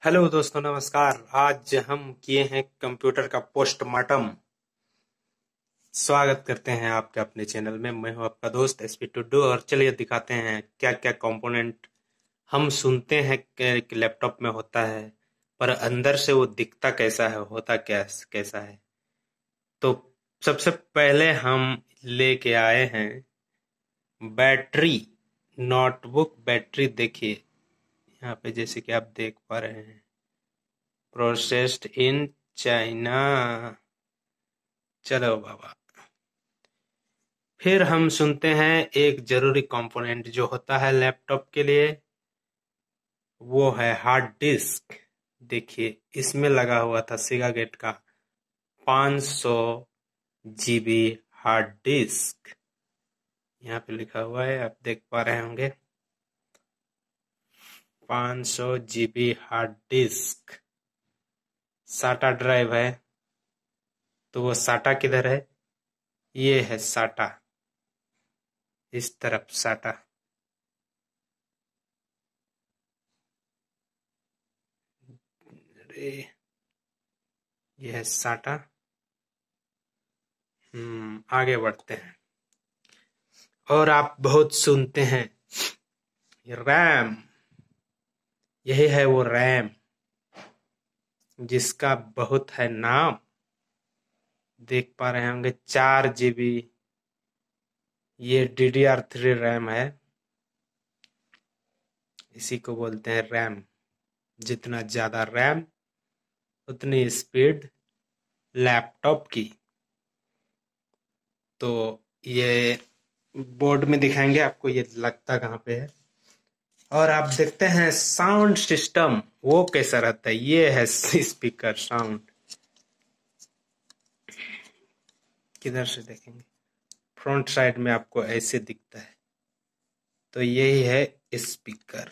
Hello दोस्तों, नमस्कार। आज हम किए हैं कंप्यूटर का पोस्टमार्टम। स्वागत करते हैं आपके अपने चैनल में। मैं हूं आपका दोस्त एसपी टुड्डू और चलिए दिखाते हैं क्या क्या कंपोनेंट हम सुनते हैं कि लैपटॉप में होता है, पर अंदर से वो दिखता कैसा है, होता क्या कैसा है। तो सबसे पहले हम लेके आए हैं बैटरी, नोटबुक बैटरी। देखिए यहाँ पे जैसे कि आप देख पा रहे हैं, प्रोसेस्ड इन चाइना। चलो बाबा। फिर हम सुनते हैं एक जरूरी कंपोनेंट जो होता है लैपटॉप के लिए, वो है हार्ड डिस्क। देखिए इसमें लगा हुआ था सिगागेट का 500 जीबी हार्ड डिस्क। यहाँ पे लिखा हुआ है, आप देख पा रहे होंगे, 500 GB hard disk. SATA drive है, तो वो साटा किधर है? ये है साटा, इस तरफ साटा। अरे ये है साटा। आगे बढ़ते हैं। और आप बहुत सुनते हैं रैम। यही है वो रैम जिसका बहुत है नाम। देख पा रहे होंगे 4 GB। ये DDR3 रैम है, इसी को बोलते हैं रैम। जितना ज्यादा रैम उतनी स्पीड लैपटॉप की। तो ये बोर्ड में दिखाएंगे आपको ये लगता कहाँ पे है। और आप देखते हैं साउंड सिस्टम वो कैसा रहता है। ये है स्पीकर साउंड। किधर से देखेंगे, फ्रंट साइड में आपको ऐसे दिखता है। तो यही है स्पीकर।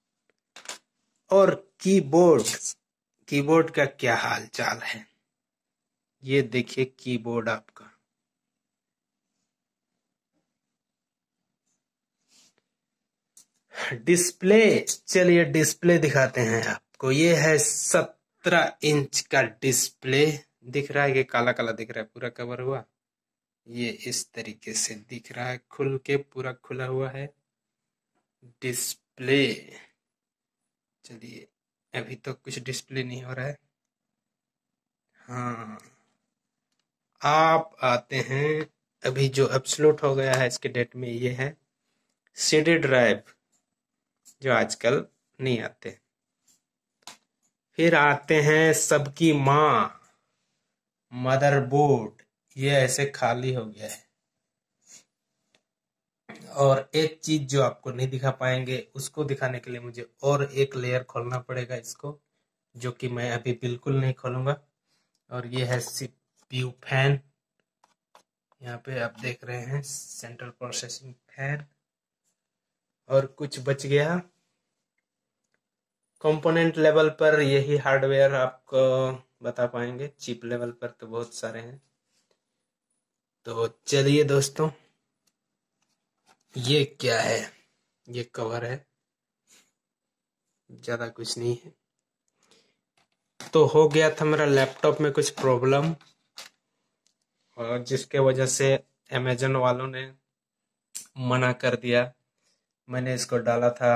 और कीबोर्ड, कीबोर्ड का क्या हाल चाल है, ये देखिए कीबोर्ड आपका। डिस्प्ले, चलिए डिस्प्ले दिखाते हैं आपको। ये है 17 इंच का डिस्प्ले। दिख रहा है कि काला काला दिख रहा है, पूरा कवर हुआ। ये इस तरीके से दिख रहा है, खुल के पूरा खुला हुआ है डिस्प्ले। चलिए अभी तो कुछ डिस्प्ले नहीं हो रहा है। हाँ, आप आते हैं अभी जो एब्सोल्यूट हो गया है इसके डेट में, ये है सीडी ड्राइव जो आजकल नहीं आते। फिर आते हैं सबकी माँ, मदरबोर्ड। ये ऐसे खाली हो गया है। और एक चीज जो आपको नहीं दिखा पाएंगे, उसको दिखाने के लिए मुझे और एक लेयर खोलना पड़ेगा इसको, जो कि मैं अभी बिल्कुल नहीं खोलूंगा। और ये है सीपीयू फैन। यहाँ पे आप देख रहे हैं सेंट्रल प्रोसेसिंग फैन। और कुछ बच गया कंपोनेंट लेवल पर, यही हार्डवेयर आपको बता पाएंगे। चिप लेवल पर तो बहुत सारे हैं। तो चलिए दोस्तों, ये क्या है? ये कवर है, ज्यादा कुछ नहीं है। तो हो गया था मेरा लैपटॉप में कुछ प्रॉब्लम, और जिसके वजह से अमेजन वालों ने मना कर दिया। मैंने इसको डाला था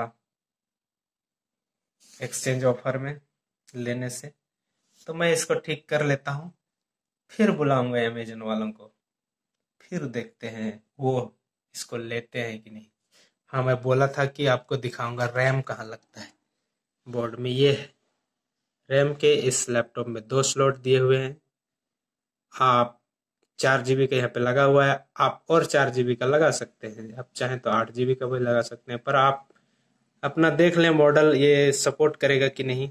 एक्सचेंज ऑफर में लेने से, तो मैं इसको ठीक कर लेता हूँ, फिर बुलाऊंगा अमेजन वालों को, फिर देखते हैं वो इसको लेते हैं कि नहीं। हाँ, मैं बोला था कि आपको दिखाऊंगा रैम कहाँ लगता है बोर्ड में। ये है रैम के, इस लैपटॉप में 2 स्लॉट दिए हुए हैं। आप 4 GB का यहाँ पे लगा हुआ है, आप और 4 GB का लगा सकते हैं। आप चाहें तो 8 GB का भी लगा सकते हैं, पर आप अपना देख लें मॉडल ये सपोर्ट करेगा कि नहीं,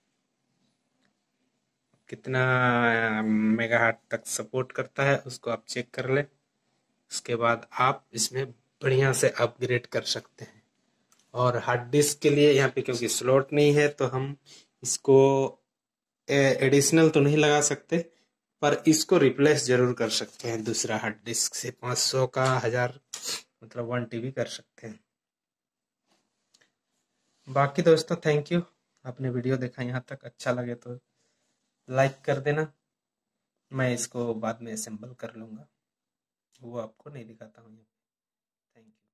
कितना मेगाहर्ट्ज तक सपोर्ट करता है उसको आप चेक कर लें। उसके बाद आप इसमें बढ़िया से अपग्रेड कर सकते हैं। और हार्ड डिस्क के लिए यहाँ पे क्योंकि स्लॉट नहीं है, तो हम इसको एडिशनल तो नहीं लगा सकते, पर इसको रिप्लेस जरूर कर सकते हैं दूसरा हार्ड डिस्क से। 500 का 1000 मतलब 1 TB कर सकते हैं। बाकी दोस्तों थैंक यू। आपने वीडियो देखा यहाँ तक, अच्छा लगे तो लाइक कर देना। मैं इसको बाद में असेंबल कर लूँगा, वो आपको नहीं दिखाता हूँ। Thank you.